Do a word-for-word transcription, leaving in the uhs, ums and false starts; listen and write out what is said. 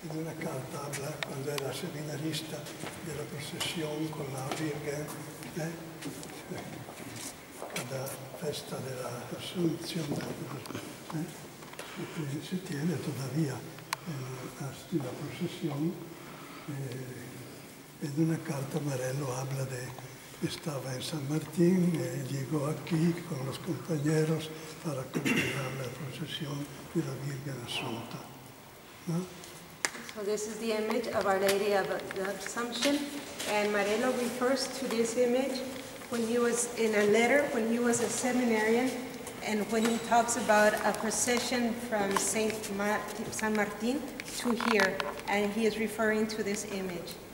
En una carta habla cuando era seminarista de la procesión con la Virgen, ¿eh? Cada festa de la Asunción, ¿eh? Y se tiene todavía en la procesión. Eh, en una carta Marello habla de que estaba en San Martín, eh, llegó aquí con los compañeros para acompañar la procesión de la Virgen Asunta, ¿no? So this is the image of Our Lady of the Assumption, and Marello refers to this image when he was in a letter, when he was a seminarian, and when he talks about a procession from Saint Mar San Martin to here, and he is referring to this image.